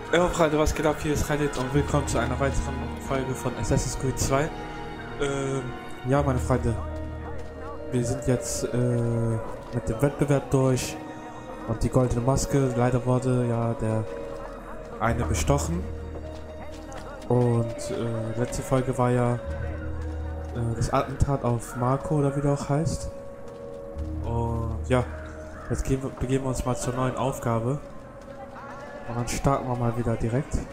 Ja, Freunde, was geht ab? Hier ist Reddit und willkommen zu einer weiteren Folge von Assassin's Creed 2. Ja, meine Freunde, wir sind jetzt mit dem Wettbewerb durch und die goldene Maske. Leider wurde ja der eine bestochen und letzte Folge war ja das Attentat auf Marco oder wie der auch heißt. Und ja, jetzt begeben wir uns mal zur neuen Aufgabe. Und dann starten wir mal wieder direkt. Sollen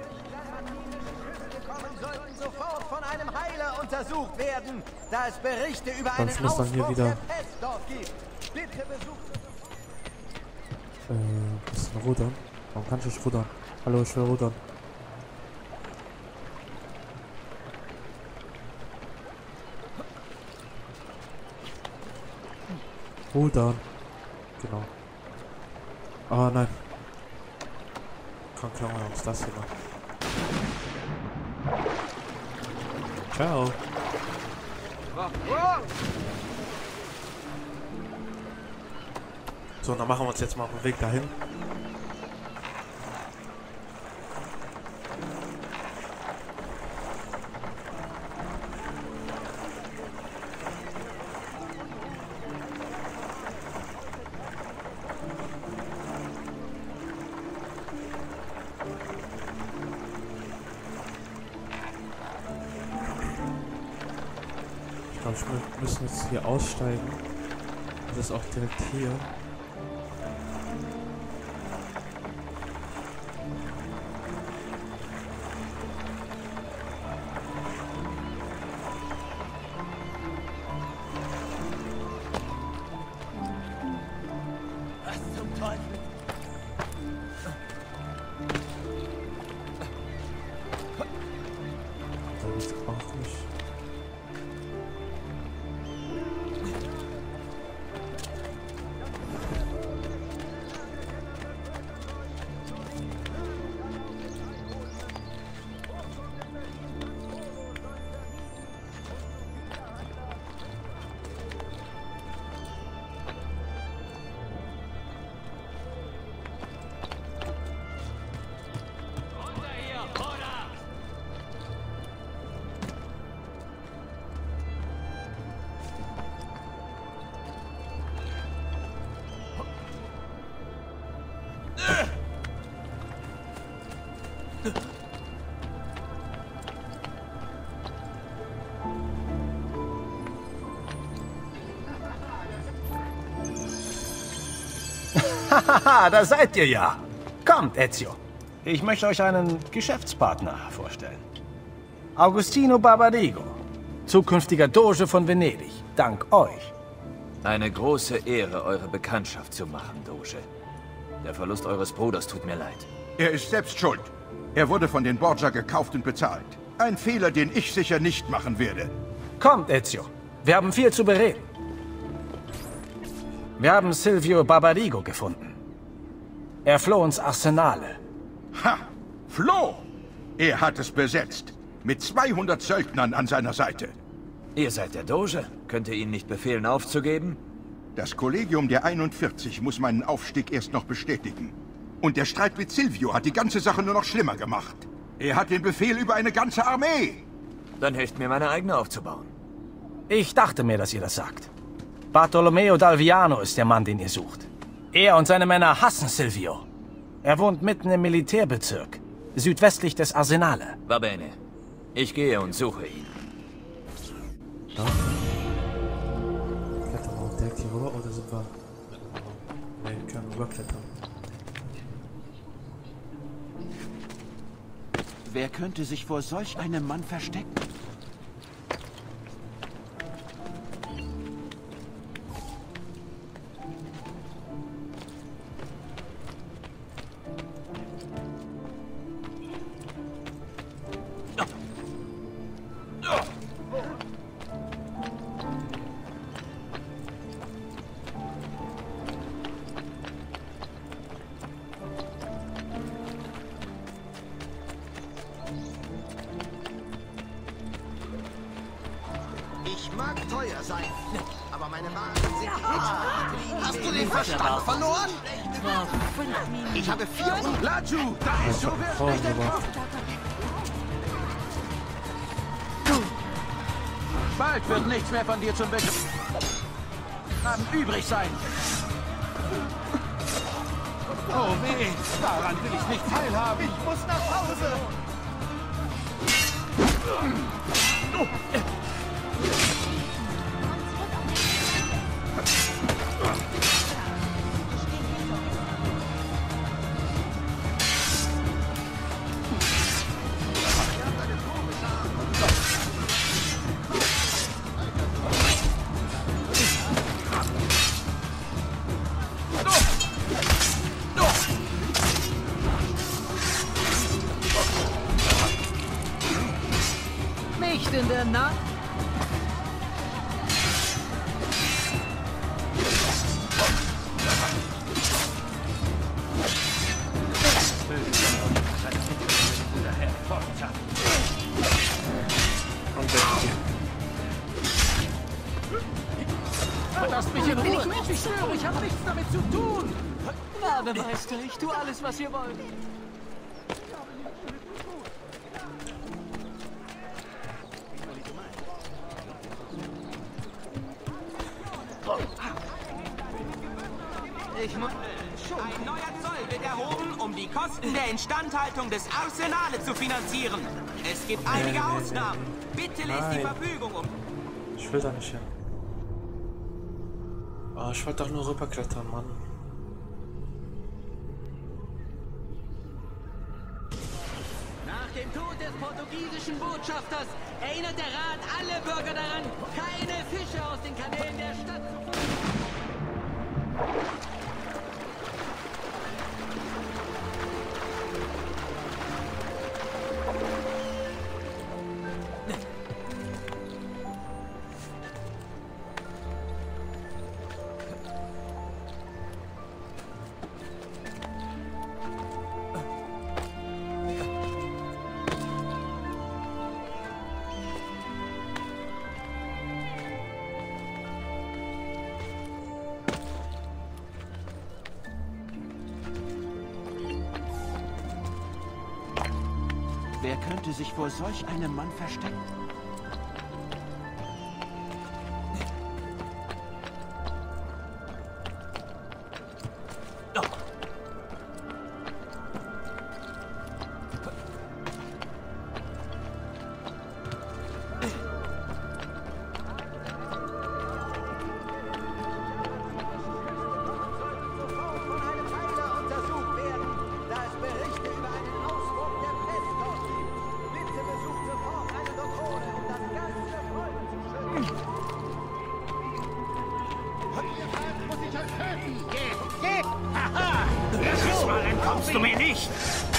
sofort von einem Heiler untersucht werden, da es Berichte über einen Sonst muss dann hier Ausbruch wieder der Pest dort gibt. Bitte besucht bisschen rudern. Warum kann ich nicht rudern? Hallo, ich will rudern. Rudern. Genau. Oh nein. Komm, klauen wir uns das hier mal. Ciao. So, dann machen wir uns jetzt mal auf den Weg dahin. Ich glaube, wir müssen jetzt hier aussteigen. Das ist auch direkt hier. Was zum Teufel? Da geht's auch nicht. Haha, da seid ihr ja. Kommt, Ezio. Ich möchte euch einen Geschäftspartner vorstellen. Agostino Barbarigo, zukünftiger Doge von Venedig, dank euch. Eine große Ehre, eure Bekanntschaft zu machen, Doge. Der Verlust eures Bruders tut mir leid. Er ist selbst schuld. Er wurde von den Borgia gekauft und bezahlt. Ein Fehler, den ich sicher nicht machen werde. Kommt, Ezio. Wir haben viel zu bereden. Wir haben Silvio Barbarigo gefunden. Er floh ins Arsenale. Ha! Floh! Er hat es besetzt. Mit 200 Söldnern an seiner Seite. Ihr seid der Doge. Könnt ihr ihn nicht befehlen, aufzugeben? Das Kollegium der 41 muss meinen Aufstieg erst noch bestätigen. Und der Streit mit Silvio hat die ganze Sache nur noch schlimmer gemacht. Er hat den Befehl über eine ganze Armee. Dann helft mir, meine eigene aufzubauen. Ich dachte mir, dass ihr das sagt. Bartolomeo d'Alviano ist der Mann, den ihr sucht. Er und seine Männer hassen Silvio. Er wohnt mitten im Militärbezirk, südwestlich des Arsenale. Va bene. Ich gehe und suche ihn. Ja. Klettern wir auch direkt hier rüber oder sind wir... Ne, wir können rüberklettern. Wer könnte sich vor solch einem Mann verstecken? Ich mag teuer sein, aber meine Waren sind nicht. Hast du den Verstand verloren? etwa 5 Minuten. Ich habe 4 Uhr. Laju, da ist so Frauen nicht gemacht. Bald wird nichts mehr von dir zum Begriff übrig sein. Oh weh, daran will ich nicht teilhaben. Ich muss nach Hause. Nicht in der Nacht. Lasst mich in Ruhe. Ich schwöre, ich habe nichts damit zu tun. Gnademeister, ich tue alles, was ihr wollt. Ein neuer Zoll wird erhoben, um die Kosten der Instandhaltung des Arsenale zu finanzieren. Es gibt einige Ausnahmen. Bitte lest die Verfügung um. Ich will da nicht hin. Oh, ich wollte doch nur rüberklettern, Mann. Nach dem Tod des portugiesischen Botschafters erinnert der Rat alle Bürger daran, keine Fische aus den Kanälen der Stadt zu fangen. Wer könnte sich vor solch einem Mann verstecken? Kommst du mir nicht?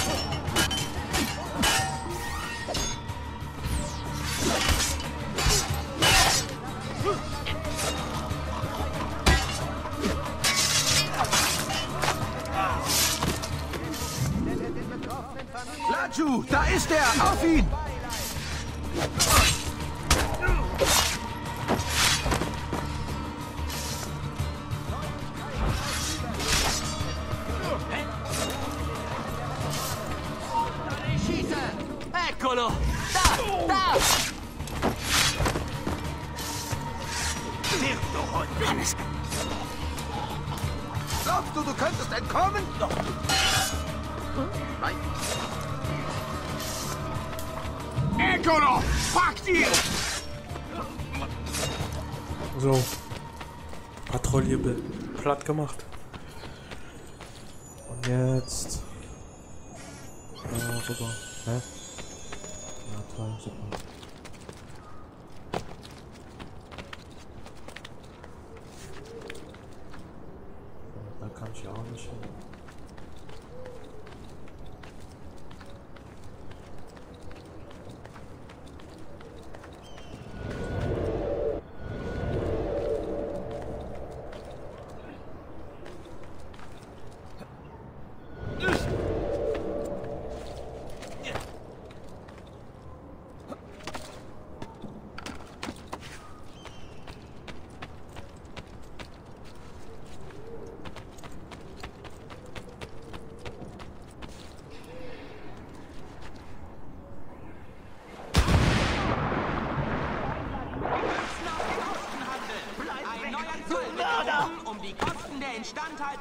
Laju, da ist er! Auf ihn! Eccolo! Da! Da! Hannes! Glaubst du, du könntest entkommen? Nein. Eccolo! Packt ihn! So. Patrouille platt gemacht. Und jetzt. Rüber. Hä? Ja, toll, super. Da kann ich ja auch nicht hin.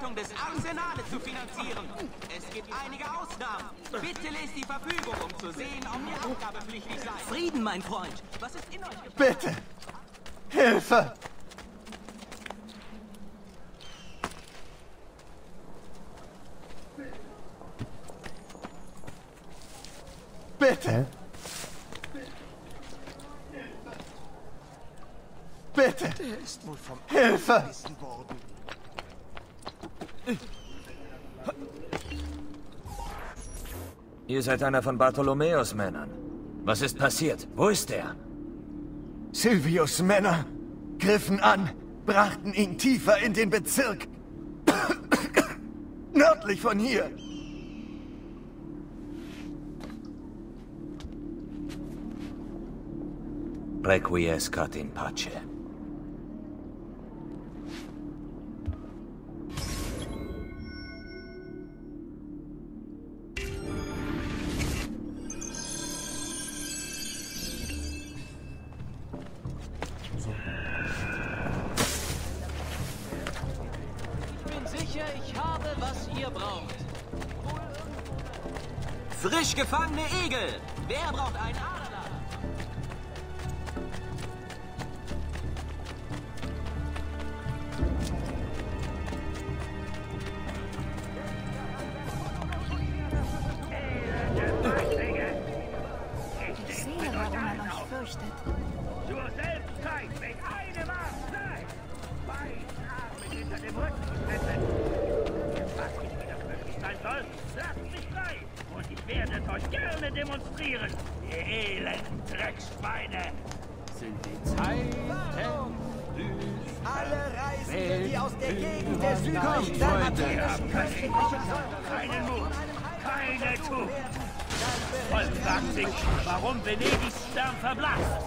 Instandhaltung des Arsenales zu finanzieren. Es gibt einige Ausnahmen. Bitte lest die Verfügung, um zu sehen, ob ihr abgabepflichtig seid. Frieden, mein Freund. Was ist in euch? Bitte! Hilfe! Bitte! Bitte! Der ist wohl vom Hilfe! Essen worden. Ihr seid einer von Bartholomeos Männern. Was ist passiert? Wo ist er? Silvios Männer griffen an, brachten ihn tiefer in den Bezirk. Nördlich von hier. Requiescat in pace. Ich bin sicher, ich habe, was ihr braucht. Frisch gefangene Igel. Wer braucht einen Adler? Ich sehe, warum man euch fürchtet. Zur selben Zeit, wenn eine Macht bleibt, beiden Arme hinter dem Rücken schnitzen. Was nicht wieder möglich sein soll, lasst mich frei und ich werde es euch gerne demonstrieren. Ihr elenden Dreckschweine. Sind die Zeiten Alle Reisenden, die aus der Gegend der Ihr habt keinen Mut, keine Tugend. Volk fragt sich, warum Venedigs Stern verblasst.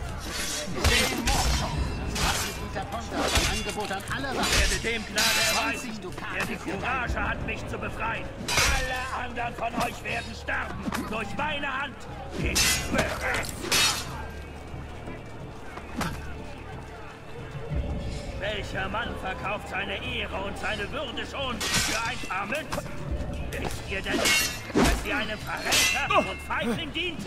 ein Angebot an alle Ich werde dem Gnade erweisen, der die Courage hat, mich zu befreien. Alle anderen von euch werden sterben, durch meine Hand. Ich schwöre es. Welcher Mann verkauft seine Ehre und seine Würde schon für ein paar Münzen? Wisst ihr denn nicht, dass ihr einem Verräter und Feigling dient?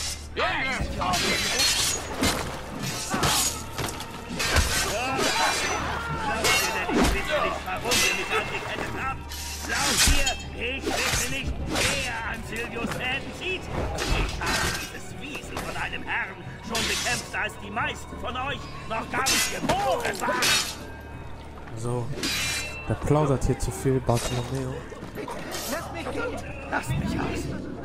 Glaubt ihr denn, ich wisse nicht, warum ihr mich angekettet habt? Glaubt ihr, ich wisse nicht, wer an Silvios Fäden zieht? Ich habe dieses Wiesel von einem Herrn schon bekämpft, als die meisten von euch noch gar nicht geboren waren. So, der plaudert hier zu viel, Bartholomew. Lass mich gehen! Lasst mich aus.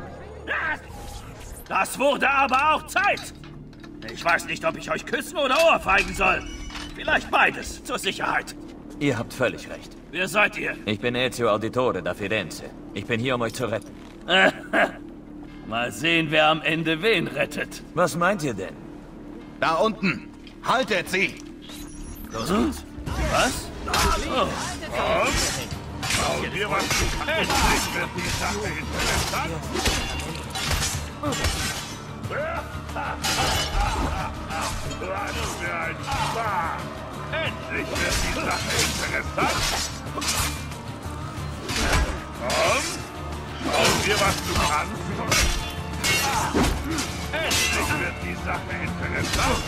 Das wurde aber auch Zeit. Ich weiß nicht, ob ich euch küssen oder ohrfeigen soll. Vielleicht beides, zur Sicherheit. Ihr habt völlig recht. Wer seid ihr? Ich bin Ezio Auditore da Firenze. Ich bin hier, um euch zu retten. Mal sehen, wer am Ende wen rettet. Was meint ihr denn? Da unten! Haltet sie! Was? Oh. Schau dir was du kannst. Endlich wird die Sache interessant. Was für ein Spaß. Endlich wird die Sache interessant. Komm, schau dir was du kannst. Endlich wird die Sache interessant.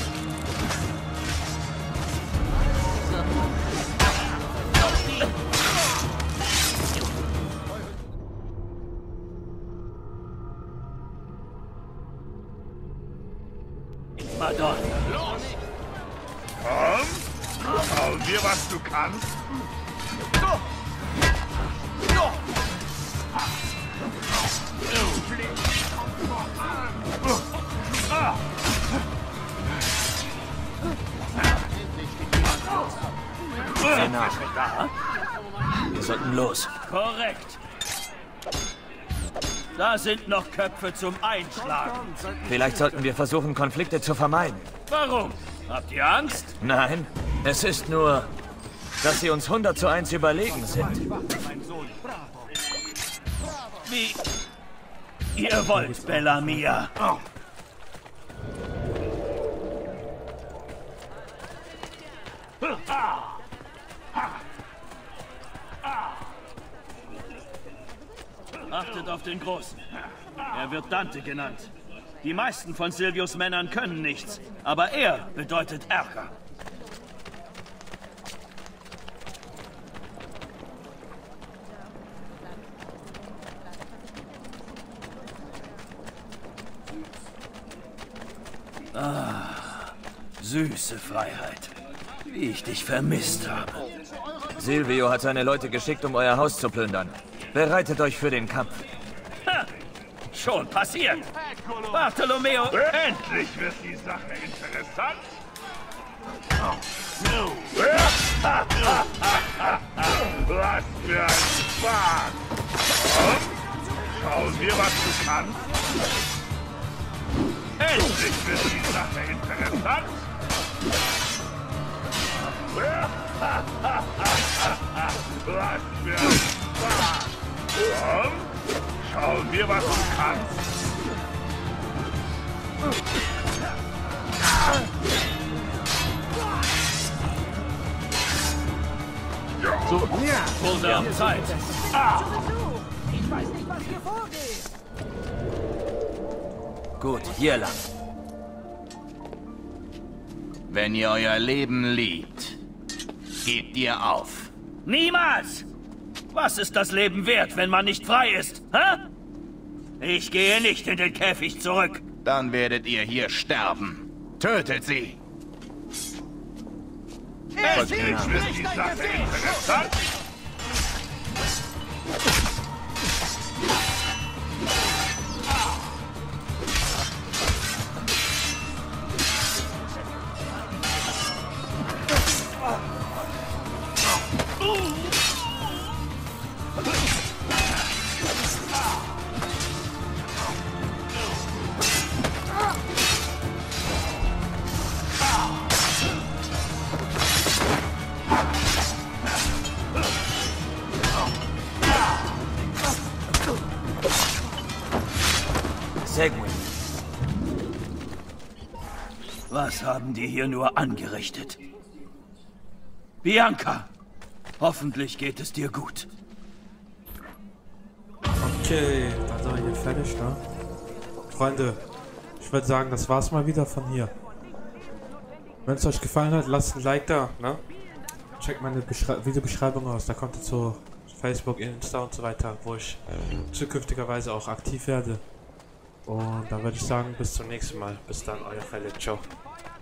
Madonna. Los! Komm, schau dir was du kannst. Senat. Wir sollten los. Korrekt. Da sind noch Köpfe zum Einschlagen. Vielleicht sollten wir versuchen, Konflikte zu vermeiden. Warum? Habt ihr Angst? Nein, es ist nur, dass sie uns 100:1 überlegen sind. Wie ihr wollt, Bella Mia. Achtet auf den Großen. Er wird Dante genannt. Die meisten von Silvios Männern können nichts, aber er bedeutet Ärger. Süße Freiheit. Wie ich dich vermisst habe. Silvio hat seine Leute geschickt, um euer Haus zu plündern. Bereitet euch für den Kampf. Ha! Schon passiert. Bartolomeo. Endlich wird die Sache interessant. Was für ein Spaß. Schauen wir, was du kannst. Endlich wird die Sache interessant. Was für ein Spaß. Schauen wir, was du kannst. So, wir haben Zeit. Ich weiß nicht, was hier vorgeht. Gut, hier lang. Wenn ihr euer Leben liebt, gebt ihr auf. Niemals! Was ist das Leben wert, wenn man nicht frei ist? Hä? Ich gehe nicht in den Käfig zurück. Dann werdet ihr hier sterben. Tötet sie! Endlich wird die Sache interessant. Segwin. Was haben die hier nur angerichtet? Bianca, hoffentlich geht es dir gut. Okay, dann sind wir hier fertig, ne? Freunde, ich würde sagen, das war's mal wieder von hier. Wenn es euch gefallen hat, lasst ein Like da, ne? Checkt meine Videobeschreibung aus, da kommt ihr zu Facebook, Insta und so weiter, wo ich zukünftigerweise auch aktiv werde. Und dann würde ich sagen, bis zum nächsten Mal. Bis dann, euer Fälle. Ciao.